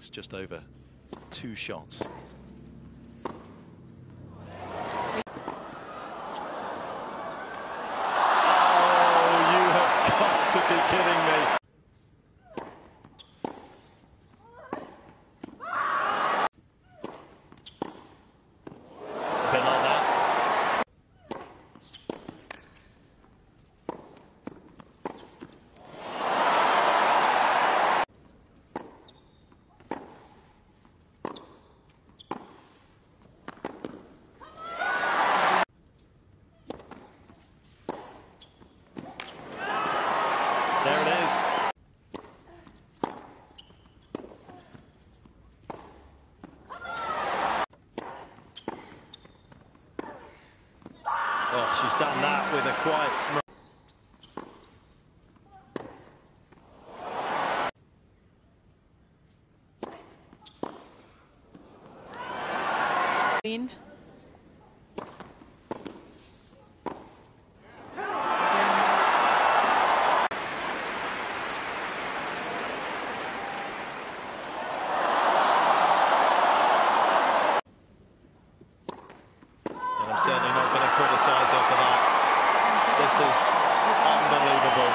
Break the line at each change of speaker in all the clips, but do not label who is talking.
takes just over 2 shots. To be kidding me. A bit like that. There it is. Oh, she's done that with a quite... I'm certainly not going to criticise her for that. This is unbelievable.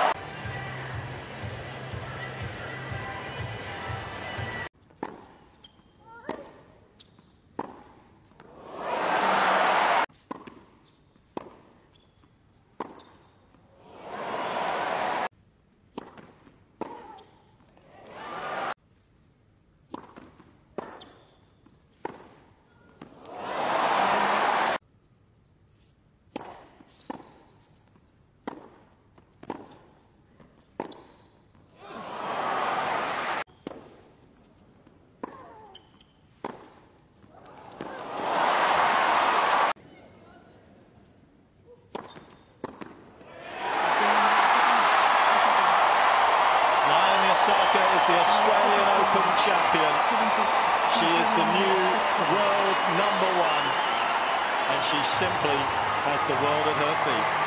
Naomi Osaka is the Australian Open champion. She is the new world #1, and she simply has the world at her feet.